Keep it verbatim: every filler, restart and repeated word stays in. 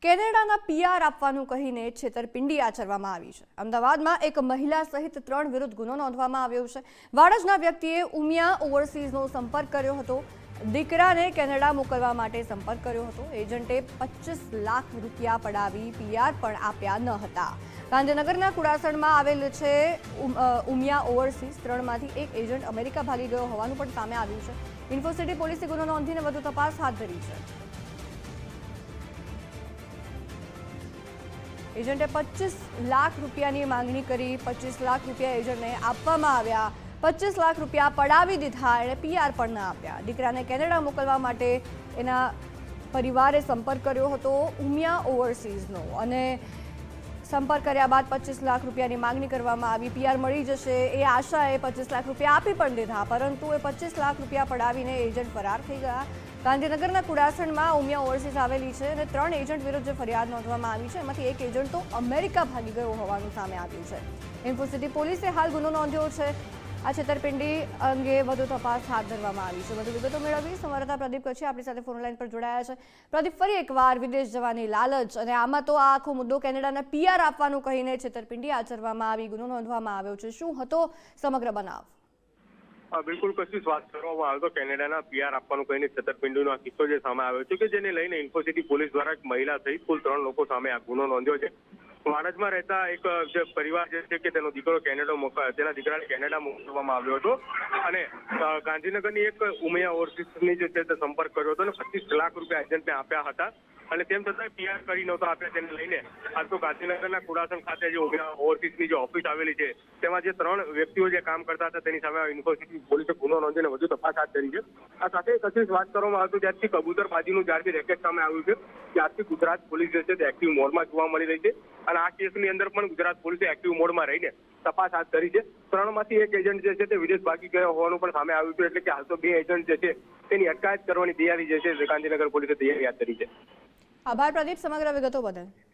કેનેડાના પીઆર આપવાનું કહીને છેતરપિંડી આચરવામાં આવી છે। અમદાવાદમાં એક મહિલા સહિત ત્રણ વિરુદ્ધ ગુનો નોંધવામાં આવ્યો છે। વાડજના વ્યક્તિએ ઉમિયા ઓવરસીઝનો સંપર્ક કર્યો હતો। દીકરાને કેનેડા મોકલવા માટે સંપર્ક કર્યો હતો। એજન્ટે પચીસ લાખ રૂપિયા પડાવી પીઆર પણ આપ્યા ન હતા। ગાંધીનગરના કુડાસણમાં આવેલ છે ઉમિયા ઓવરસીઝ। ત્રણમાંથી એક એજન્ટ અમેરિકા ભાગી ગયો હોવાનું પણ સામે આવ્યું છે। ઇન્ફોસિટી પોલીસે ગુનો નોંધીને વધુ તપાસ હાથ ધરી છે। એજન્ટે પચીસ લાખ રૂપિયાની માંગણી કરી। પચીસ લાખ રૂપિયા એજન્ટને આપવામાં આવ્યા। પચીસ લાખ રૂપિયા પડાવી દીધા। એણે પીઆર પણ ન આપ્યા। દીકરાને કેનેડા મોકલવા માટે એના પરિવારે સંપર્ક કર્યો હતો ઉમિયા ઓવરસીઝનો અને સંપર્ક કર્યા બાદ પચીસ લાખ રૂપિયાની માંગણી કરવામાં આવી। પીઆર મળી જશે એ આશાએ પચીસ લાખ રૂપિયા આપી પણ દીધા, પરંતુ એ પચીસ લાખ રૂપિયા પડાવીને એજન્ટ ફરાર થઈ ગયા। ગાંધીનગરના કુડાસણમાં ઉમિયા ઓવરસીઝ આવેલી છે અને ત્રણ એજન્ટ વિરુદ્ધ જે ફરિયાદ નોંધવામાં આવી છે એમાંથી એક એજન્ટ તો અમેરિકા ભાગી ગયો હોવાનું સામે આવ્યું છે। ઇન્ફોસિટી પોલીસે હાલ ગુનો નોંધ્યો છે। આ છેતરપિંડી અંગે વધુ તપાસ હાથ ધરવામાં આવી છે। વધુ વિગતો મેળવી સંવાદદાતા પ્રદીપ કચ્છી આપણી સાથે ફોન લાઈન પર જોડાયા છે। પ્રદીપ, ફરી એકવાર વિદેશ જવાની લાલચ અને આમાં તો આ આખો મુદ્દો કેનેડાના પીઆર આપવાનું કહીને છેતરપિંડી આચરવામાં આવી, ગુનો નોંધવામાં આવ્યો છે। શું હતો સમગ્ર બનાવ? બિલકુલ કશી વાત કરવામાં આવે તો કેનેડાના પીઆર આપવાનું કહીને છેતરપિંડીનો આ કિસ્સો જે સામે આવ્યો છે કે જેને લઈને ઇન્ફોસિટી પોલીસ દ્વારા એક મહિલા સહિત કુલ ત્રણ લોકો સામે આ ગુનો નોંધ્યો છે। વાડજમાં રહેતા એક જે પરિવાર જે છે કે તેનો દીકરો કેનેડા મોકલ તેના દીકરાને કેનેડા મોકલવામાં આવ્યો હતો અને ગાંધીનગરની એક ઉમિયા ઓવરસીઝની જે છે તે સંપર્ક કર્યો હતો અને પચીસ લાખ રૂપિયા એજન્ટને આપ્યા હતા અને તેમ છતાં પીઆર કરી નહોતા આપ્યા। તેને લઈને આજ તો ગાંધીનગરના કુડાસણ ખાતે જે ઉમિયા ઓવરસીઝની જે ઓફિસ આવેલી છે તેમાં જે ત્રણ વ્યક્તિઓ જે કામ કરતા હતા તેની સામે ઇન્ફોસિટી પોલીસે ગુનો નોંધીને વધુ તપાસ હાથ ધરી છે। આ સાથે કશી વાત કરવામાં આવતું ત્યારથી કબૂતરબાજીનું જ્યારથી રેકેટ સામે આવ્યું છે ત્યારથી ગુજરાત પોલીસ જે છે તે એક્ટિવ મોડમાં જોવા મળી રહી છે અને આ કેસની અંદર પણ ગુજરાત પોલીસે એક્ટિવ મોડમાં રહીને તપાસ હાથ ધરી છે। ત્રણમાંથી એક એજન્ટ જે છે તે વિદેશ ભાગી ગયો હોવાનું પણ સામે આવ્યું છે, એટલે કે હાલ તો બે એજન્ટ જે છે તેની અટકાયત કરવાની તૈયારી જે છે ગાંધીનગર પોલીસે તૈયારી હાથ ધરી છે। આભાર પ્રદીપ સમગ્ર વિગતો બદલ।